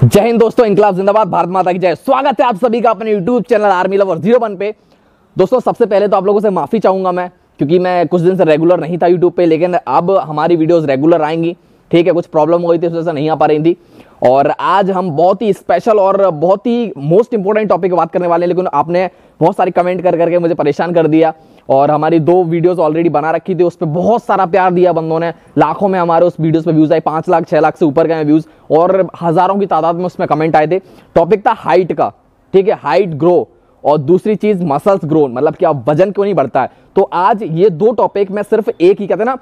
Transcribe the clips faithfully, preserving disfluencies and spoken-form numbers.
जय हिंद दोस्तों, इंकलाब जिंदाबाद, भारत माता की जय। स्वागत है आप सभी का अपने YouTube channel army lover zero one पे। दोस्तों सबसे पहले तो आप लोगों से माफी चाहूंगा मैं, क्योंकि मैं कुछ दिन से रेगुलर नहीं था यूट्यूब पे, लेकिन अब हमारी वीडियोस रेगुलर आएंगी। ठीक है, कुछ प्रॉब्लम हो गई थी, उस वजह से नहीं आ पा रही थी। और आज हम बहुत ही स्पेशल और बहुत ही मोस्ट इंपॉर्टेंट टॉपिक की बात करने वाले हैं, लेकिन आपने बहुत सारी कमेंट कर करके मुझे परेशान कर दिया। और हमारी दो वीडियोस ऑलरेडी बना रखी थी, उस पर बहुत सारा प्यार दिया बंदों ने, लाखों में हमारे उस वीडियोस पे व्यूज आए, पांच लाख छह लाख से ऊपर गए व्यूज, और हजारों की तादाद में उसमें कमेंट आए थे। टॉपिक था हाइट का, ठीक है, हाइट ग्रो, और दूसरी चीज मसल्स ग्रो, मतलब क्या वजन क्यों नहीं बढ़ता है। तो आज ये दो टॉपिक मैं सिर्फ एक ही, कहते हैं ना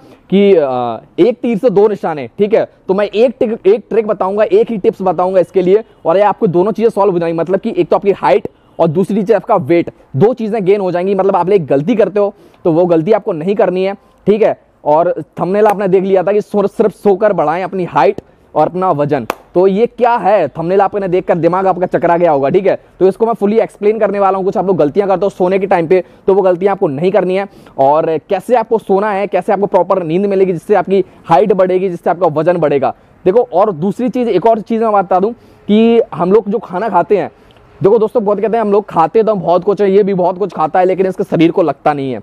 कि एक तीर से दो निशाने, ठीक है। तो मैं एक टिक, एक ट्रिक बताऊंगा, एक ही टिप्स बताऊंगा इसके लिए, और ये आपको दोनों चीजें सॉल्व हो जाएंगी। मतलब कि एक तो आपकी हाइट और दूसरी चीज आपका वेट, दो चीजें गेन हो जाएंगी। मतलब आप एक गलती करते हो तो वो गलती आपको नहीं करनी है, ठीक है। और थंबनेल आपने देख लिया था कि सिर्फ सोकर बढ़ाएं अपनी हाइट और अपना वजन। तो ये क्या है, थंबनेल आपने देखकर दिमाग आपका चकरा गया होगा, ठीक है। तो इसको मैं फुली एक्सप्लेन करने वाला हूं। कुछ आप लोग गलतियां करते हो सोने के टाइम पे, तो वो गलतियां आपको नहीं करनी है। और कैसे आपको सोना है, कैसे आपको प्रॉपर नींद मिलेगी जिससे आपकी हाइट बढ़ेगी, जिससे आपका वजन बढ़ेगा। देखो, और दूसरी चीज, एक और चीज मैं बता दूं कि हम लोग जो खाना खाते हैं, देखो दोस्तों, बहुत कहते हैं हम लोग खाते तो बहुत कुछ है, ये भी बहुत कुछ खाता है, लेकिन इसके शरीर को लगता नहीं है।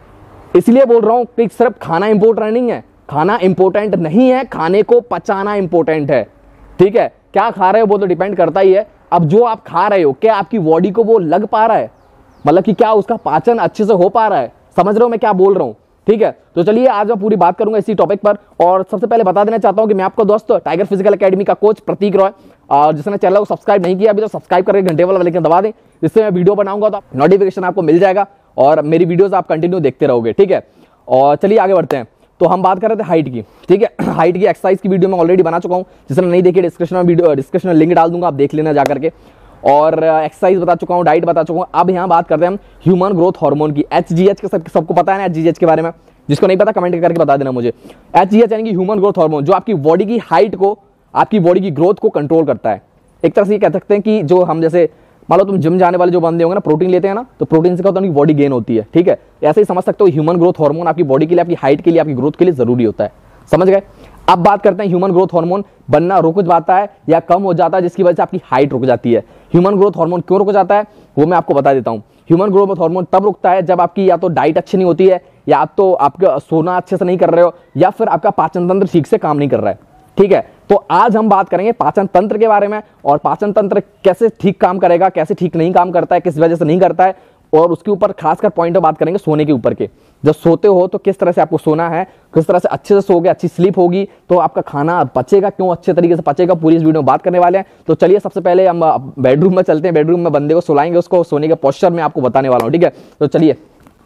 इसलिए बोल रहा हूं कि सिर्फ खाना इंपॉर्टेंट नहीं है, खाना इंपॉर्टेंट नहीं है, खाने को पचाना इंपॉर्टेंट है, ठीक है। क्या खा रहे हो वो तो डिपेंड करता ही है। अब जो आप खा रहे हो, क्या आपकी बॉडी को वो लग पा रहा है, मतलब कि क्या उसका पाचन अच्छे से हो पा रहा है। समझ रहे हो मैं क्या बोल रहा हूं, ठीक है। तो चलिए आज मैं पूरी बात करूंगा इसी टॉपिक पर। और सबसे पहले बता देना चाहता हूं कि मैं आपका दोस्त टाइगर फिजिकल एकेडमी का कोच प्रतीक रॉय, और जिसने चैनल को सब्सक्राइब नहीं किया अभी तो सब्सक्राइब करके घंटे वाला लेकिन दबा दें, जिससे मैं वीडियो बनाऊंगा तो नोटिफिकेशन आपको मिल जाएगा और मेरी वीडियोस आप कंटिन्यू देखते रहोगे, ठीक है। और चलिए आगे बढ़ते हैं। तो हम बात कर रहे थे हाइट की, ठीक है। हाइट की एक्सरसाइज की वीडियो मैं ऑलरेडी बना चुका हूं, जिसने नहीं देखी डिस्क्रिप्शन में वीडियो डिस्क्रिप्शन में लिंक डाल दूंगा, आप देख लेना जा करके। और एक्सरसाइज बता चुका हूं, डाइट बता चुका हूं। अब यहाँ बात करते हैं हम ह्यूमन ग्रोथ हार्मोन की, एच जी एच के। सब, सबको पता है ना एच जी एच के बारे में? जिसको नहीं पता कमेंट करके बता देना मुझे। एच जी एच यानी कि ह्यूमन ग्रोथ हार्मोन, जो आपकी बॉडी की हाइट को, आपकी बॉडी की ग्रोथ को कंट्रोल करता है। एक तरह से ये कह सकते हैं कि जो हम, जैसे मान लो तुम जिम जाने वाले जो बंदे होंगे ना, प्रोटीन लेते हैं ना, तो प्रोटीन से क्या होता है, उनकी बॉडी गेन होती है, ठीक है। ऐसे ही समझ सकते हो ह्यूमन ग्रोथ हार्मोन आपकी बॉडी के लिए, आपकी हाइट के लिए, आपकी ग्रोथ के लिए जरूरी होता है। समझ गए? अब बात करते हैं ह्यूमन ग्रोथ हार्मोन बनना रुक जाता है या कम हो जाता है, जिसकी वजह से आपकी हाइट रुक जाती है। ह्यूमन ग्रोथ हार्मोन क्यों रुक जाता है वो मैं आपको बता देता हूं। ह्यूमन ग्रोथ हार्मोन तब रुकता है जब आपकी या तो डाइट अच्छी नहीं होती है, या तो आपका सोना अच्छे से नहीं कर रहे हो, या फिर आपका पाचन तंत्र ठीक से काम नहीं कर रहा है, ठीक है। तो आज हम बात करेंगे पाचन तंत्र के बारे में, और पाचन तंत्र कैसे ठीक काम करेगा, कैसे ठीक नहीं काम करता है, किस वजह से नहीं करता है, और उसके ऊपर खासकर पॉइंट बात करेंगे सोने के ऊपर के। जब सोते हो तो किस तरह से आपको सोना है, किस तरह से अच्छे से सोगे, अच्छी स्लीप होगी तो आपका खाना पचेगा, क्यों अच्छे तरीके से पचेगा, पूरी इस वीडियो में बात करने वाले हैं। तो चलिए सबसे पहले हम बेडरूम में चलते हैं, बेडरूम में बंदे को सुलाएंगे, उसको सोने के पोस्चर में आपको बताने वाला हूं, ठीक है। तो चलिए।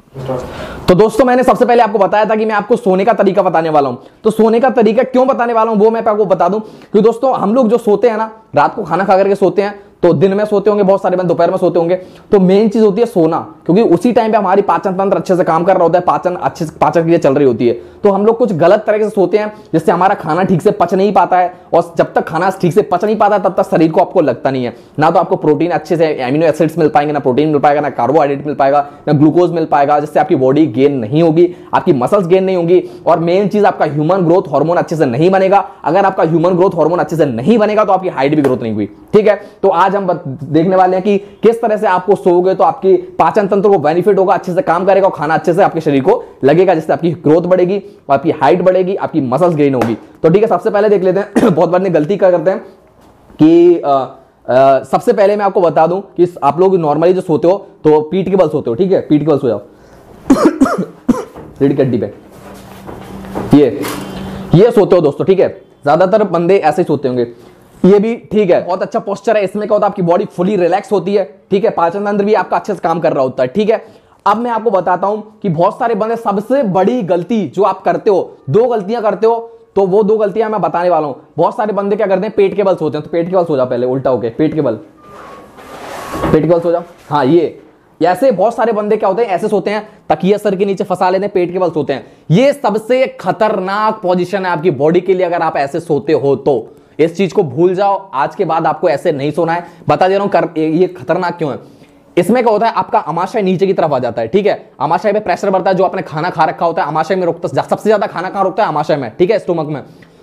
तो दोस्तों मैंने सबसे पहले आपको बताया था कि मैं आपको सोने का तरीका बताने वाला हूं। तो सोने का तरीका क्यों बताने वाला हूं वो मैं आपको बता दूं, क्योंकि दोस्तों हम लोग जो सोते हैं ना, रात को खाना खा करके सोते हैं, तो दिन में सोते होंगे बहुत सारे बंद, दोपहर में सोते होंगे, तो मेन चीज होती है सोना, क्योंकि उसी टाइम पे हमारी पाचन तंत्र अच्छे से काम कर रहा होता है, पाचन अच्छे से पाचन क्रिया चल रही होती है। तो हम लोग कुछ गलत तरीके से सोते हैं, जिससे हमारा खाना ठीक से पच नहीं पाता है, और जब तक खाना ठीक से पच नहीं पाता तब तक शरीर को आपको लगता नहीं है, ना तो आपको प्रोटीन अच्छे से, एमिनो एसिड्स मिल पाएंगे, ना प्रोटीन मिल पाएगा, ना कार्बोहाइड्रेट मिल पाएगा, ना ग्लूकोज मिल पाएगा, जिससे आपकी बॉडी गेन नहीं होगी, आपकी मसल्स गेन नहीं होंगी, और मेन चीज आपका ह्यूमन ग्रोथ हार्मोन अच्छे से नहीं बनेगा। अगर आपका ह्यूमन ग्रोथ हार्मोन अच्छे से नहीं बनेगा तो आपकी हाइट भी ग्रोथ नहीं हुई, ठीक है। तो आज हम देखने वाले हैं कि किस तरह से आपको सोओगे तो आपकी पाचन तंत्र को बेनिफिट होगा, अच्छे से काम करेगा, और खाना अच्छे से आपके शरीर को लगेगा, जिससे आपकी ग्रोथ बढ़ेगी, आपकी हाइट बढ़ेगी, आपकी मसल्स गेन होगी। तो ठीक है, सबसे पहले देख लेते हैं। बहुत बार गलती क्या करते हैं कि आ, आ, सबसे पहले मैं आपको बता दूं कि आप लोग नॉर्मली जो सोते हो तो पीठ के बल सोते हो, ठीक है, पीठ के बल सो जाओ रीढ़ की हड्डी पे, ये ये सोते हो दोस्तों, ठीक है। ज्यादातर बंदे ऐसे ही सोते होंगे, ये भी ठीक है, बहुत अच्छा पोस्चर है। इसमें क्या होता है, आपकी बॉडी फुली रिलैक्स होती है, ठीक है, पाचन तंत्र भी आपका अच्छे से काम कर रहा होता है, ठीक है। अब मैं आपको बताता हूं कि बहुत सारे बंदे, सबसे बड़ी गलती जो आप करते हो, दो गलतियां करते हो, तो वो दो गलतियां मैं बताने वाला हूं। बहुत सारे बंदे क्या करते हैं, पेट के बल सोते हैं। तो पेट के बल सो जाओ पहले, उल्टा होके, पेट के बल, पेट के बल सो जाओ। हाँ, ये ऐसे बहुत सारे बंदे क्या होते हैं, ऐसे सोते हैं, तकिया सर के नीचे फंसा लेते हैं, पेट के बल सोते हैं। ये सबसे खतरनाक पोजीशन है आपकी बॉडी के लिए, अगर आप ऐसे सोते हो तो इस चीज को भूल जाओ। आज के बाद आपको ऐसे नहीं सोना है, बता दे रहा हूं कर, ये खतरनाक क्यों है। इसमें क्या होता है, आपका आमाशय नीचे की तरफ आ जाता है, ठीक है। आमाशय पे प्रेशर बढ़ता है, जो आपने खाना खा रखा होता है आमाशय में रुकता है, सबसे ज्यादा खाना कहां रुकता है, आमाशय में, ठीक है, स्टोमक में।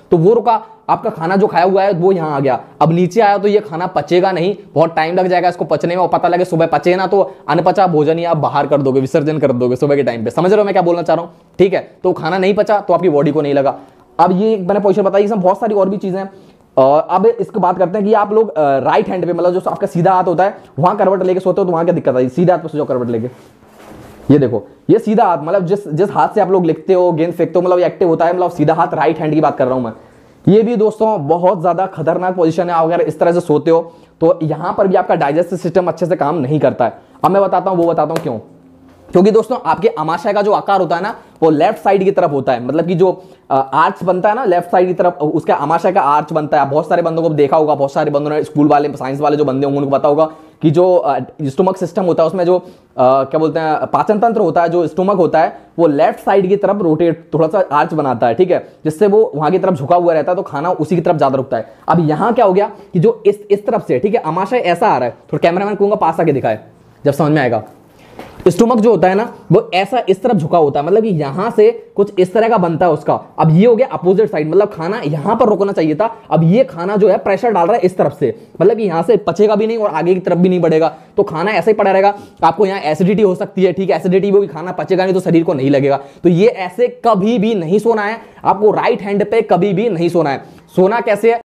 तो वो रुका, आपका खाना जो खाया हुआ है वो यहाँ आ गया, अब नीचे आया तो ये खाना पचेगा नहीं, बहुत टाइम लग जाएगा इसको पचने में, और पता लगे सुबह पचे ना तो अनपचा भोजन ही आप बाहर कर दोगे, विसर्जन कर दोगे सुबह के टाइम पे। समझ रहे हो मैं क्या बोलना चाह रहा हूँ? ठीक है, तो खाना नहीं पचा तो आपकी बॉडी को नहीं लगा। अब ये मैंने पोजीशन बताई, इसमें बहुत सारी और भी चीजें हैं। अब इसको बात करते हैं कि आप लोग राइट हैंड पे, मतलब जो आपका सीधा हाथ होता है वहां करवट लेके सोते हो तो वहां क्या दिक्कत आई? सीधा हाथ पे सो जाओ करवट लेके, ये देखो, ये सीधा हाथ, मतलब जिस जिस हाथ से आप लोग लिखते हो, गेंद फेंकते हो, मतलब एक्टिव होता है, मतलब सीधा हाथ, राइट हैंड की बात कर रहा हूं मैं। ये भी दोस्तों बहुत ज्यादा खतरनाक पोजीशन है। अगर इस तरह से सोते हो तो यहां पर भी आपका डाइजेस्टिव सिस्टम अच्छे से काम नहीं करता है। अब मैं बताता हूं, वो बताता हूं क्यों। क्योंकि दोस्तों आपके आमाशय का जो आकार होता है ना, वो लेफ्ट साइड की तरफ होता है, मतलब कि जो आर्च बनता है ना लेफ्ट साइड की तरफ, उसका आमाशय का आर्च बनता है। बहुत सारे बंदों को देखा होगा, बहुत सारे बंदों ने, स्कूल वाले, साइंस वाले जो बंदे होंगे उनको पता होगा कि जो स्टोमक सिस्टम होता है उसमें जो आ, क्या बोलते हैं, पाचन तंत्र होता है, जो स्टोमक होता है वो लेफ्ट साइड की तरफ रोटेट, थोड़ा सा आर्च बनाता है, ठीक है, जिससे वो वहां की तरफ झुका हुआ रहता है, तो खाना उसी की तरफ ज्यादा रुकता है। अब यहाँ क्या हो गया कि जो इस इस तरफ से, ठीक है, आमाशय ऐसा आ रहा है, थोड़ा कैमरामैन कहूंगा पास आके दिखाए जब समझ में आएगा। स्टोमक जो होता है ना वो ऐसा इस तरफ झुका होता है, मतलब कि यहां से कुछ इस तरह का बनता है उसका। अब ये हो गया अपोजिट साइड, मतलब खाना यहां पर रुकना चाहिए था, अब ये खाना जो है प्रेशर डाल रहा है इस तरफ से, मतलब कि यहां से पचेगा भी नहीं और आगे की तरफ भी नहीं बढ़ेगा, तो खाना ऐसे ही पड़ा रहेगा। आपको यहाँ एसिडिटी हो सकती है, ठीक है, एसिडिटी होगी, खाना पचेगा नहीं तो शरीर को नहीं लगेगा। तो ये ऐसे कभी भी नहीं सोना है आपको, राइट हैंड पे कभी भी नहीं सोना है। सोना कैसे है?